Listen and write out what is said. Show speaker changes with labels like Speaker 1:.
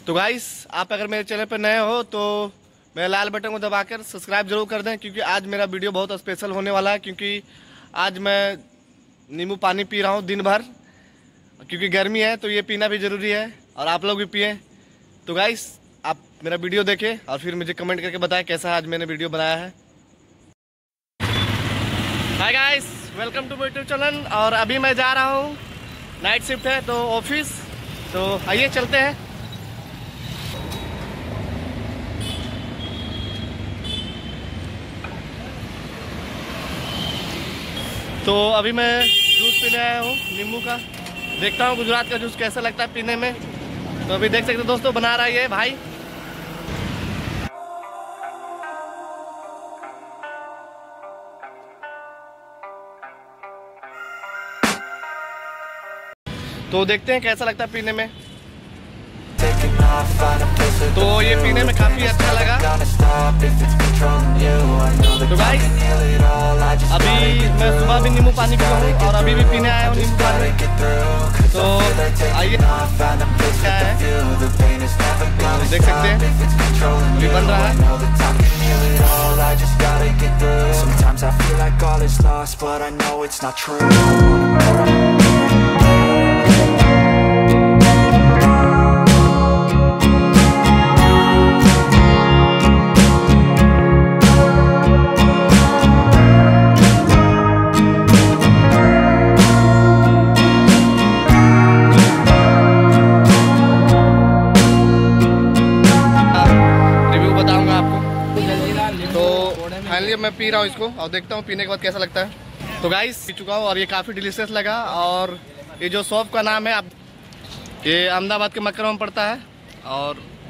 Speaker 1: तो गाइस, आप अगर मेरे चैनल पर नए हो तो मेरे लाल बटन को दबाकर सब्सक्राइब जरूर कर दें, क्योंकि आज मेरा वीडियो बहुत स्पेशल होने वाला है। क्योंकि आज मैं नींबू पानी पी रहा हूँ दिन भर, क्योंकि गर्मी है तो ये पीना भी ज़रूरी है और आप लोग भी पिएं। तो गाइस, आप मेरा वीडियो देखें और फिर मुझे कमेंट करके बताएं कैसा आज मैंने वीडियो बनाया है। Hi guys, welcome to my YouTube channel. और अभी मैं जा रहा हूँ, नाइट शिफ्ट है तो ऑफिस। तो आइए चलते हैं। तो अभी मैं जूस पीने आया हूँ नींबू का। देखता हूँ गुजरात का जूस कैसा लगता है पीने में। तो अभी देख सकते हो दोस्तों, बना रहा है ये भाई। तो देखते हैं कैसा लगता है पीने में। तो ये पीने में काफ़ी अच्छा लगा। तो गाइस, अभी मैं सुबह भी नींबू पानी पिया हूँ और अभी भी पीने आया हूँ नींबू पानी। तो आइए, क्या है देख सकते हैं, अभी बन रहा है। फाइनली मैं पी रहा हूँ इसको और देखता हूँ पीने के बाद कैसा लगता है। तो गाइस, पी चुका हूँ और ये काफ़ी डिलीशियस लगा। और ये जो शॉप का नाम है, आप ये अहमदाबाद के मक्कर में पड़ता है और